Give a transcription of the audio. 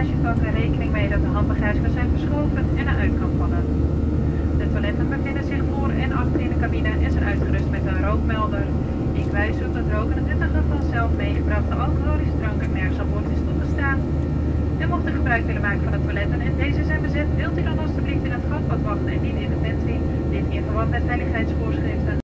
bagagevakken rekening mee dat de handbagage kan zijn verschoven en eruit kan vallen. De toiletten bevinden zich voor en achter in de cabine en zijn uitgerust met een rookmelder. Ik wijs u op dat roken het nuttige van zelf meegebrachte alcoholische dranken nergens aan boord is toegestaan. En mocht u gebruik willen maken van de toiletten en deze zijn bezet, wilt u dan alstublieft in het gangpad wachten en niet in de pantry, dit in verband met veiligheidsvoorschriften.